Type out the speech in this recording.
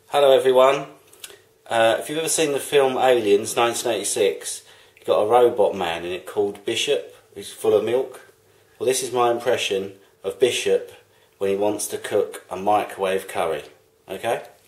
Hello everyone. If you've ever seen the film Aliens 1986, you've got a robot man in it called Bishop, who's full of milk. Well, this is my impression of Bishop when he wants to cook a microwave curry. Okay?